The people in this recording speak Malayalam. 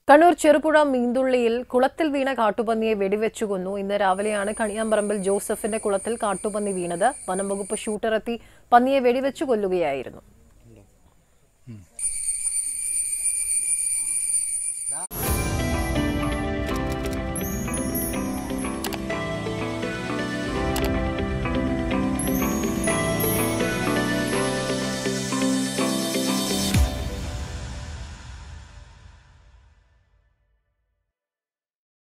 കണ്ണൂർ ചെറുപുഴ മീന്തുള്ളിയിൽ കുളത്തിൽ വീണ കാട്ടുപന്നിയെ വെടിവെച്ചു കൊന്നു. ഇന്ന് രാവിലെയാണ് കണിയാമ്പറമ്പിൽ ജോസഫിന്റെ കുളത്തിൽ കാട്ടുപന്നി വീണത്. വനം വകുപ്പ് ഷൂട്ടറെത്തി പന്നിയെ വെടിവെച്ചു കൊല്ലുകയായിരുന്നു.